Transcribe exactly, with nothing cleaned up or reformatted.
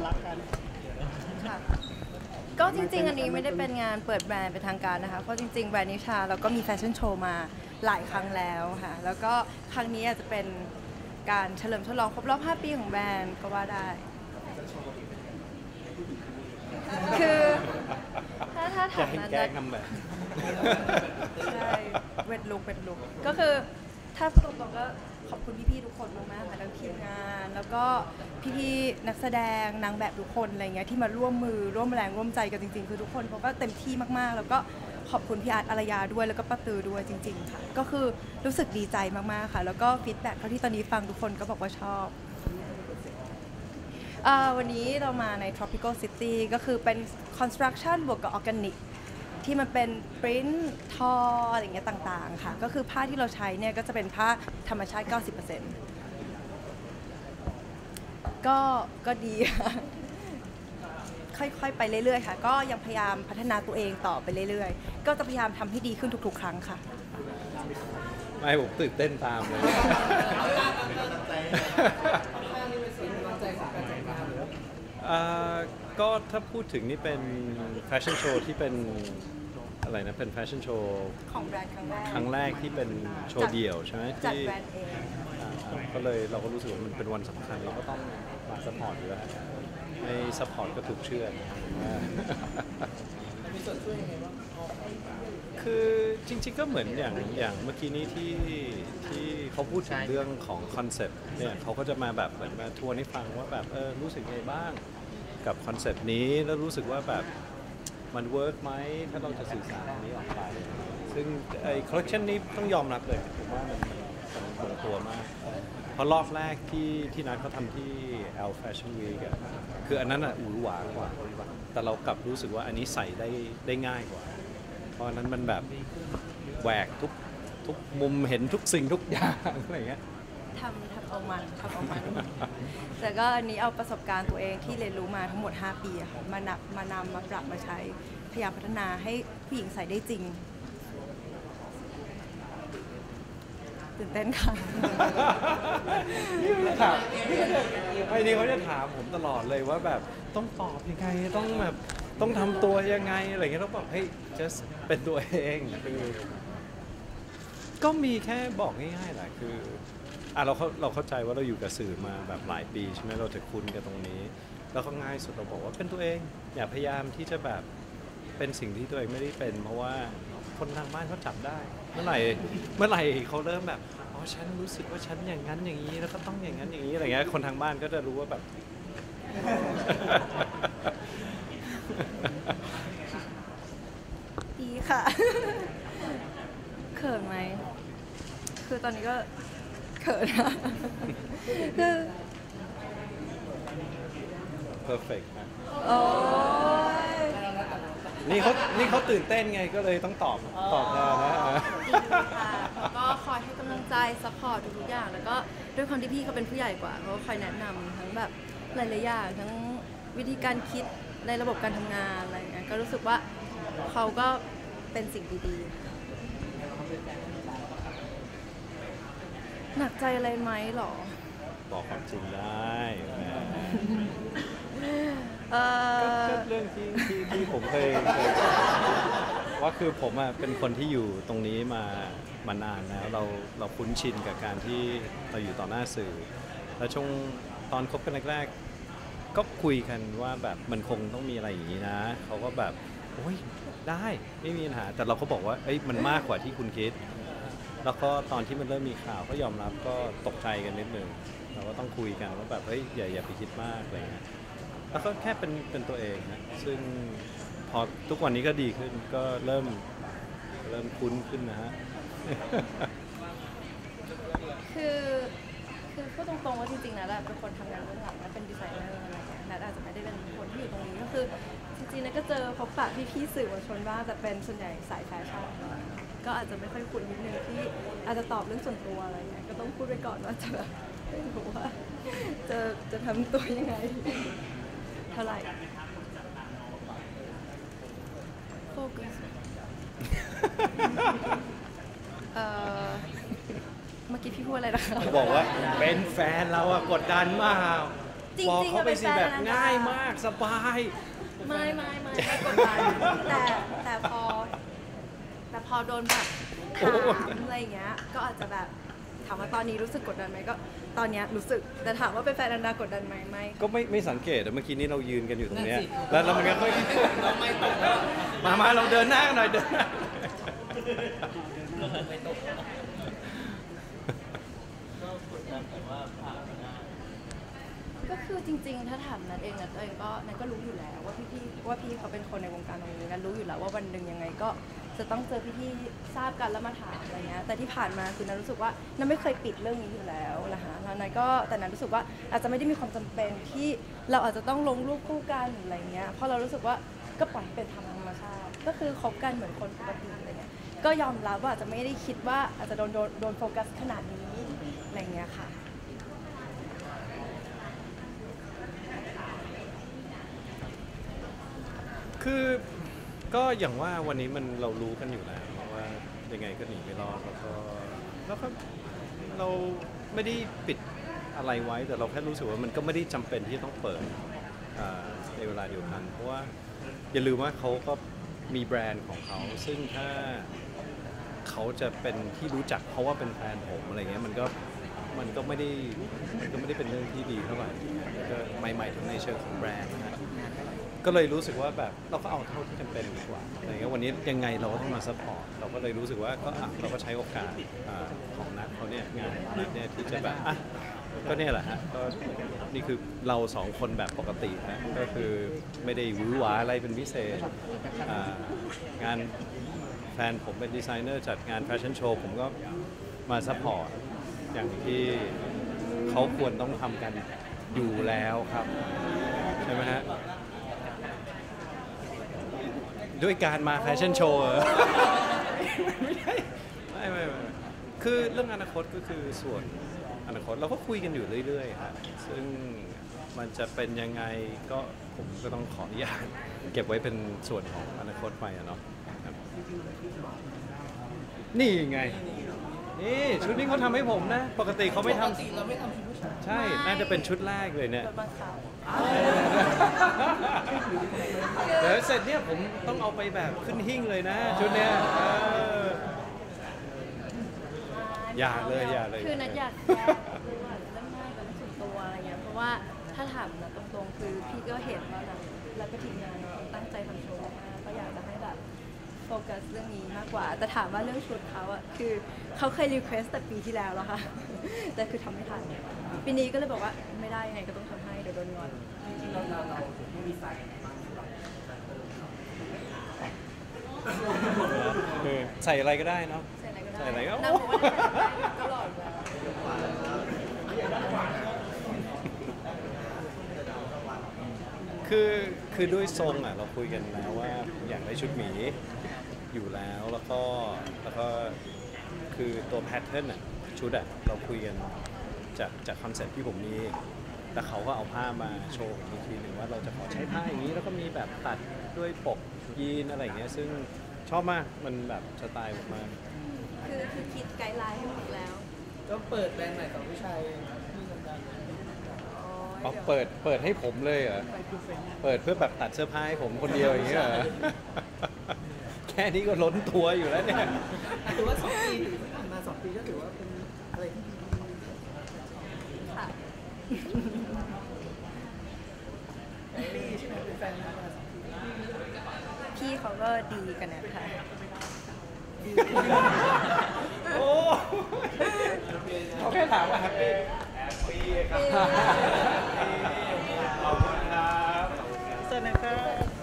รักกันค่ะก็จริงๆอันนี้ไม่ได้เป็นงานเปิดแบรนด์เป็นทางการนะคะเพราะจริงๆแบรนด์นิชาเราก็มีแฟชั่นโชว์มาหลายครั้งแล้วค่ะแล้วก็ครั้งนี้อาจจะเป็นการเฉลิมฉลองครบรอบห้าปีของแบรนด์ก็ว่าได้คือถ้าถ้าถามนั้นนะใช่เวทลุกเวทลุกก็คือถ้าพูดตรงๆก็ขอบคุณพี่ๆทุกคนมากๆค่ะทั้งทีมงานแล้วก็พี่ๆนักแสดงนางแบบทุกคนอะไรเงี้ยที่มาร่วมมือร่วมแรงร่วมใจกันจริงๆคือทุกคนเขาก็เต็มที่มากๆแล้วก็ขอบคุณพี่อาร์ตอารยาด้วยแล้วก็ป้าตือด้วยจริงๆค่ะก็คือรู้สึกดีใจมากๆค่ะแล้วก็ฟีดแบ็กเท่าที่ตอนนี้ฟังทุกคนก็บอกว่าชอบวันนี้เรามาใน Tropical City ก็คือเป็น construction บวกกับ organic ที่มันเป็นปริ้นทออะไรอย่างเงี้ยต่างๆค่ะก็คือผ้าที่เราใช้เนี่ยก็จะเป็นผ้าธรรมชาติ เก้าสิบเปอร์เซ็นต์ ก็ก็ดีค่ะค่อยๆไปเรื่อยๆค่ะก็ยังพยายามพัฒนาตัวเองต่อไปเรื่อยๆก็จะพยายามทำให้ดีขึ้นทุกๆครั้งค่ะไม่ผมตื่นเต้นตามเลยก็ถ้าพูดถึงนี่เป็นแฟชั่นโชว์ที่เป็นอะไรนะเป็นแฟชั่นโชว์ของแบรนด์ครั้งแรกครั้งแรกที่เป็นโชว์เดี่ยวใช่ไหมจัดแบรนด์เองก็เลยเราก็รู้สึกว่ามันเป็นวันสำคัญเราก็ต้องมาซัพพอร์ตอยู่แล้วให้ซัพพอร์ตก็ถูกเชื่อมีส่วนช่วยยังไงบ้างคือจริงๆก็เหมือนอย่างอย่างเมื่อกี้นี้ที่ที่เขาพูดถึงเรื่องของคอนเซ็ปต์เนี่ยเขาก็จะมาแบบเหมือนมาทวนให้ฟังว่าแบบเออรู้สึกไงบ้างกับคอนเซ็ปต์นี้แล้วรู้สึกว่าแบบมันเวิร์กไหมถ้าเราจะสื่อสารตรงนี้ออกไปซึ่งไอ้คอลเลคชันนี้ต้องยอมรับเลยผมว่ามันมันลงตัวมากเพราะรอบแรกที่ที่นัดเขาทำที่ L Fashion Week อะคืออันนั้นอะอู่หวากว่าแต่เรากลับรู้สึกว่าอันนี้ใส่ได้ได้ง่ายกว่าเพราะนั้นมันแบบแหวกทุกทุกมุมเห็นทุกสิ่งทุกอย่างอะไรเงี้ยทำทำเอามันทำเอามันแต่ก็อันนี้เอาประสบการณ์ตัวเองที่เรียนรู้มาทั้งหมดห้าปีค่ะมานำมานำมาปรับมาใช้พยายามพัฒนาให้ผู้หญิงใส่ได้จริงตื่นเต้นค่ะนี่ถามไอ้นี่เขาจะถามผมตลอดเลยว่าแบบต้องตอบยังไงต้องแบบต้องทำตัวยังไงอะไรเงี้ยต้องบอกให้ just เป็นตัวเองคือก็มีแค่บอกง่ายๆแหละคืออ่ะเราเราเข้าใจว่าเราอยู่กับสื่อมาแบบหลายปีใช่ไหมเราจะคุ้นกับตรงนี้แล้วก็ง่ายสุดเราบอกว่าเป็นตัวเองอย่าพยายามที่จะแบบเป็นสิ่งที่ตัวเองไม่ได้เป็นเพราะว่าคนทางบ้านเขาจับได้เมื่อไหร่เมื่อไหร่เขาเริ่มแบบอ๋อฉันรู้สึกว่าฉันอย่างนั้นอย่างนี้แล้วก็ต้องอย่างนั้นอย่างนี้อะไรเงี้ยคนทางบ้านก็จะรู้ว่าแบบดีค่ะเขินไหมคือตอนนี้ก็เขินนะคือ perfect นะโอ้ยนี่เขานี่เขาตื่นเต้นไงก็เลยต้องตอบตอบมานะดีค่ะเขาก็คอยให้กำลังใจซัพพอร์ตทุกอย่างแล้วก็ด้วยความที่พี่เขาเป็นผู้ใหญ่กว่าเขาคอยแนะนำทั้งแบบหลายๆอย่างทั้งวิธีการคิดในระบบการทำงานอะไรเงี้ยก็รู้สึกว่าเขาก็เป็นสิ่งดีๆหนักใจอะไรไหมหรอบอกความจริงได้เออเรื่องที่ที่ที่ผมเคยว่าคือผมอ่ะเป็นคนที่อยู่ตรงนี้มามานานแล้วเราเราคุ้นชินกับการที่เราอยู่ต่อหน้าสื่อแล้วช่วงตอนคบกันแรกๆก็คุยกันว่าแบบมันคงต้องมีอะไรอย่างนี้นะเขาก็แบบโอ้ยได้ไม่มีปัญหาแต่เราก็บอกว่าเอ้ยมันมากกว่าที่คุณคิดแล้วก็ตอนที่มันเริ่มมีข่าวก็ยอมรับก็ตกใจกันนิดนึงเราก็ต้องคุยกันว่าแบบเฮ้ยอย่าอย่าไปคิดมากอะไรเงี้ยแล้วก็แค่เป็นเป็นตัวเองนะซึ่งพอทุกวันนี้ก็ดีขึ้นก็เริ่มเริ่มคุ้นขึ้นนะฮะคือคือพูดตรงๆว่าจริงๆนะเป็นคนทำงานเบื้องหลังและเป็นดีไซเนอร์อะไรเงี้ยนัทอาจจะไม่ได้เป็นคนที่อยู่ตรงนี้ก็คือจริงๆนัทก็เจอพบปะพี่ๆสื่อมวลชนบ้างแต่เป็นส่วนใหญ่สายแฟชั่นก็อาจจะไม่ค่อยคุ้นนิดนึงที่อาจจะตอบเรื่องส่วนตัวอะไรเงี้ยก็ต้องพูดไว้ก่อนว่าจะไม่รู้ว่าจะจะทำตัวยังไงเท่าไหร่โฟกัสเอ่อเมื่อกี้พี่พูดอะไรนะคะบอกว่าเป็นแฟนเราอะกดดันมากจริงบอกๆเขาไปสิอะแบเป็นบแฟนง่ายมากสบายไม่ไม่ไม่ไม่กดดันแต่แต่พอ แต่พอโดนแบบถามอะไรอย่างเงี้ยก็อาจจะแบบถามว่าตอนนี้รู้สึกกดดันไหมก็ตอนเนี้ยรู้สึกแต่ถามว่าเป็นแฟนอันดากดดันไหมไม่ก็ไม่ไม่สังเกตแต่เมื่อกี้นี้เรายืนกันอยู่ตรงเนี้ยแล้วแล้วมันก็ไม่ตกมามาเราเดินหน้ากันหน่อยเดินหน้าก็คือจริงๆ ถ้าถามนัดเองนัดเองก็นัดก็รู้อยู่แล้วว่าพี่พี่ว่าพี่เขาเป็นคนในวงการตรงนี้นัดรู้อยู่แล้วว่าวันหนึ่งยังไงก็จะต้องเจอพี่ที่ทราบกันแล้วมาถามอะไรเงี้ยแต่ที่ผ่านมาคือนัดรู้สึกว่านัดไม่เคยปิดเรื่องนี้อยู่แล้วนะคะแล้วนัดก็แต่นัดรู้สึกว่าอาจจะไม่ได้มีความจำเป็นที่เราอาจจะต้องลงรูปคู่กันหรืออะไรเงี้ยเพราะเรารู้สึกว่าก็ปล่อยให้เป็นธรรมชาติก็คือคบกันเหมือนคนปกติอะไรเงี้ยก็ยอมรับว่าอาจจะไม่ได้คิดว่าอาจจะโดนโดนโดนโฟกัสขนาดนี้อะไรเงี้ยค่ะคือก็อย่างว่าวันนี้มันเรารู้กันอยู่แล้วว่ายังไงก็หนีไม่รอดแล้วก็แล้วก็เราไม่ได้ปิดอะไรไว้แต่เราแค่รู้สึกว่ามันก็ไม่ได้จำเป็นที่ต้องเปิดอ่าในเวลาเดียวกันเพราะว่าอย่าลืมว่าเขาก็มีแบรนด์ของเขาซึ่งถ้าเขาจะเป็นที่รู้จักเพราะว่าเป็นแฟนผมอะไรเงี้ยมันก็มันก็ไม่ได้มันก็ไม่ได้เป็นเรื่องที่ดีเท่าไหร่ก็ใหม่ๆถึงในเชิงของแบรนด์นะฮะก็เลยรู้สึกว่าแบบเราก็เอาเท่าที่จำเป็นดีกว่าอะไรเงี้ยวันนี้ยังไงเราก็ต้องมาซัพพอร์ตเราก็เลยรู้สึกว่าก็อ่ะเราก็ใช้โอกาสอ่าของนัดเขาเนี่ยงานนัดเนี่ยที่จะแบบอ่ะก็เนี่ยแหละฮะก็นี่คือเราสองคนแบบปกติฮะก็คือไม่ได้หวือหวาอะไรเป็นพิเศษอ่างานแฟนผมเป็นดีไซเนอร์จัดงานแฟชั่นโชว์ผมก็มาซัพพอร์ตอย่างที่เขาควรต้องทำกันอยู่แล้วครับใช่ไหมฮะด้วยการมาแฟชั่นโชว์ไม่ใช่ไม่ไม่ไม่คือเรื่องอนาคตก็คือส่วนอนาคตเราก็คุยกันอยู่เรื่อยๆครับซึ่งมันจะเป็นยังไงก็ผมก็ต้องขออนุญาตเก็บไว้เป็นส่วนของอนาคตไปอะเนาะครับนี่ไงนี่ชุดนี้เขาทำให้ผมนะปกติเขาไม่ทำปกติเราไม่ทำชุดผู้ชายใช่น่าจะเป็นชุดแรกเลยเนี่ยโดนบังคับเดี๋ยวเสร็จเนี่ยผมต้องเอาไปแบบขึ้นหิ้งเลยนะชุดเนี้ยเอออย่าเลยอย่าเลยคือนัดอยากแก้เรื่องง่ายกับไม่ถึงตัวอะไรเงี้ยเพราะว่าถ้าถามนะตรงๆ คือพี่ก็เห็นว่านะแล้วก็ทีมงานเราตั้งใจทำโชว์มากก็อยากจะให้แบบโฟกัสเรื่องนี้มากกว่าแต่ถามว่าเรื่องชุดเขาอะคือเขาเคยรีเควสแต่ปีที่แล้วแล้วค่ะ แต่คือทำไม่ทันปีนี้ก็เลยบอกว่าไม่ได้ยังไงก็ต้องทำให้เดี๋ยวโดนงอนจริงๆเราเราเราไม่มีไซส์บ้างหรอกคือใส่อะไรก็ได้เนาะใส่อะไรก็ได้ใส่อะไรก็นางบอกว่าได้ก็หล่ออยู่แล้วคือคือด้วยทรงอ่ะเราคุยกันแล้วว่าอยากได้ชุดหมีอยู่แล้วแล้วก็แล้วก็คือตัวแพทเทิร์นอ่ะชุดอ่ะเราคุยกันจากจากคอนเซ็ปต์ที่ผมมีแต่เขาก็เอาผ้ามาโชว์ผมอีกทีหนึ่งว่าเราจะขอใช้ผ้าอย่างนี้แล้วก็มีแบบตัดด้วยปกยีนอะไรอย่างเงี้ยซึ่งชอบมากมันแบบสไตล์ผมมากคือคือคิดไกด์ไลน์ให้หมดแล้วก็เปิดแบรนด์ใหม่ของผู้ชายที่สำคัญอ๋อเปิดเปิดให้ผมเลยเหรอเปิดเพื่อแบบตัดเสื้อผ้าให้ผมคนเดียวอย่างเงี้ยเหรอ แค่นี้ก็ล้นตัวอยู่แล้วเนี่ยถือว่าสองปีถือที่ผ่านมาสองปีก็ถือว่าเป็นอะไรที่ดีค่ะปีใช่ไหมเป็นแฟนกันมาสองปีพี่เขาก็ดีกันนะคะโอ้เขาแค่ถามว่าแฮปปี้แฮปปี้ครับขอบคุณครับสวัสดีครับ